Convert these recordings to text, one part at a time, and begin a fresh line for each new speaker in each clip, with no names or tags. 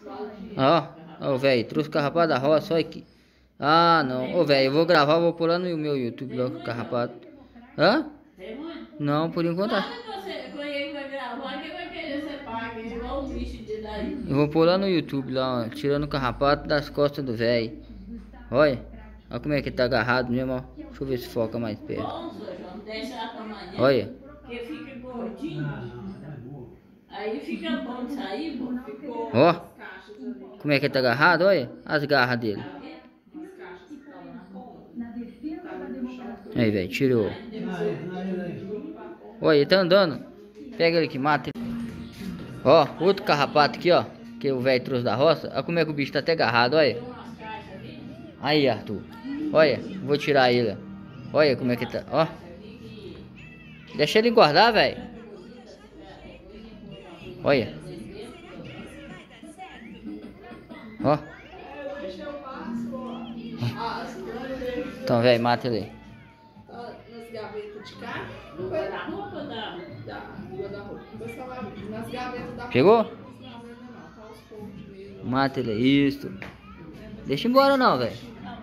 Ó, ó, velho, trouxe carrapato da roça, olha aqui. Ah, não. Ô, velho, eu vou gravar, vou pôr lá no meu YouTube, lá, o carrapato. Hã? Não, por enquanto. Eu vou pôr lá no YouTube, lá, ó, tirando o carrapato das costas do velho. Olha, olha como é que tá agarrado mesmo, ó. Deixa eu ver se foca mais perto. Olha.
Porque fica gordinho. Aí fica bom de sair, ficou.
Ó, como é que tá agarrado, olha as garras dele. Aí, velho, tirou. Olha, ele tá andando. Pega ele aqui, mata ele. Ó, outro carrapato aqui, ó, que o velho trouxe da roça. Olha como é que o bicho tá até agarrado, olha. Aí, Arthur. Olha, vou tirar ele. Olha como é que tá, ó. Deixa ele engordar, velho. Olha. Ó. Então, velho, mata ele.
Nas gavetas de cá. No guarda-roupa da guarda-roupa. Nas gavetas da.
Pegou? Mata ele. Isso. Deixa embora não, velho.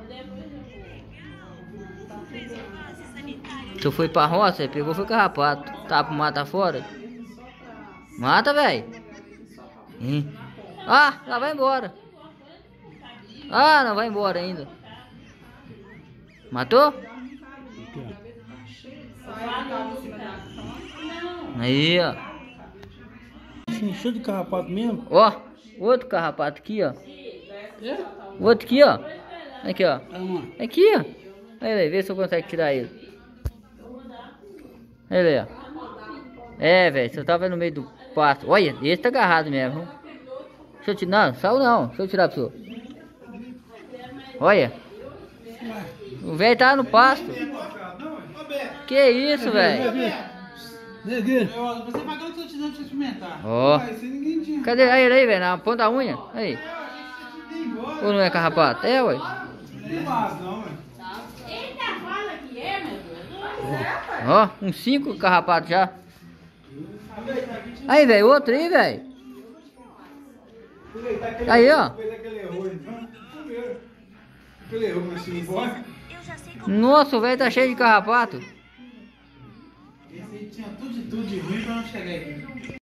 Tu foi pra roça, pegou, foi carrapato. Tá pro matar fora? Mata, velho. Ah, já vai embora. Ah, não vai embora ainda. Matou? Aí, ó.
Encheu de carrapato mesmo?
Ó, outro carrapato aqui, ó. Outro aqui, ó. Aqui, ó. Aqui, ó. Aí, vê se eu consigo tirar ele. Ele, ó. É, velho, você tava no meio do pasto. Olha, esse tá agarrado mesmo. Deixa eu tirar. Não, saiu não. Deixa eu tirar pro senhor. Olha. O velho tá no pasto. Que isso, velho?
Você pagou o seu tesouro pra você experimentar.
Ó. Cadê? Aí, ele aí, velho, na ponta da unha. Aí. Ou não é carrapato? É, ué. Ó, uns 5 carrapatos já. Aí, velho, outro aí, velho. Aí, ó. Nossa, o velho tá cheio de carrapato.
Esse aí tinha tudo de ruim pra não chegar aqui.